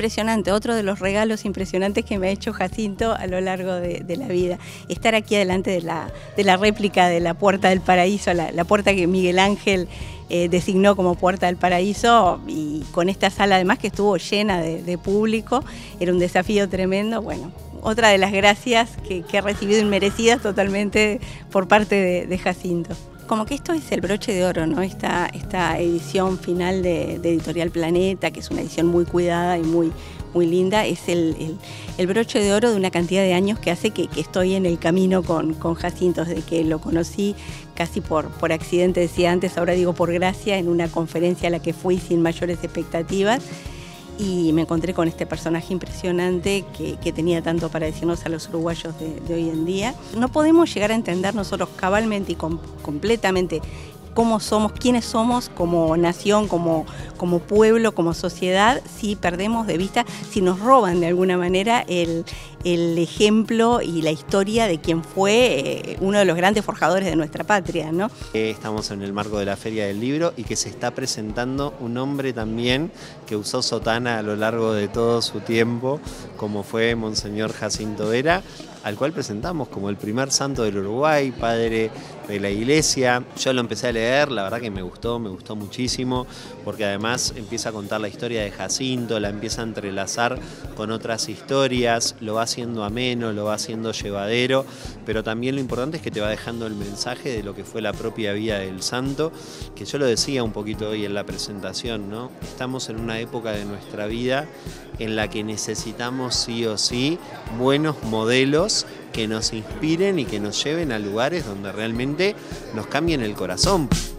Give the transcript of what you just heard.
impresionante, otro de los regalos impresionantes que me ha hecho Jacinto a lo largo de la vida. Estar aquí adelante de la réplica de la Puerta del Paraíso, la puerta que Miguel Ángel designó como Puerta del Paraíso, y con esta sala además que estuvo llena de público, era un desafío tremendo. Bueno, otra de las gracias que he recibido inmerecidas totalmente por parte de Jacinto. Como que esto es el broche de oro, ¿no? Esta edición final de Editorial Planeta, que es una edición muy cuidada y muy linda, es el broche de oro de una cantidad de años que hace que estoy en el camino con Jacinto, desde que lo conocí casi por accidente, decía antes, ahora digo por gracia, en una conferencia a la que fui sin mayores expectativas. Y me encontré con este personaje impresionante que tenía tanto para decirnos a los uruguayos de hoy en día. No podemos llegar a entender nosotros cabalmente y completamente cómo somos, quiénes somos como nación, como pueblo, como sociedad, si perdemos de vista, si nos roban de alguna manera el ejemplo y la historia de quien fue uno de los grandes forjadores de nuestra patria, ¿no? Estamos en el marco de la Feria del Libro y que se está presentando un hombre también que usó sotana a lo largo de todo su tiempo, como fue Monseñor Jacinto Vera, al cual presentamos como el primer santo del Uruguay, padre de la Iglesia. Yo lo empecé a leer, la verdad que me gustó muchísimo, porque además empieza a contar la historia de Jacinto, la empieza a entrelazar con otras historias, lo va haciendo ameno, lo va haciendo llevadero, pero también lo importante es que te va dejando el mensaje de lo que fue la propia vida del santo, que yo lo decía un poquito hoy en la presentación, ¿no? Estamos en una época de nuestra vida en la que necesitamos sí o sí buenos modelos que nos inspiren y que nos lleven a lugares donde realmente nos cambien el corazón.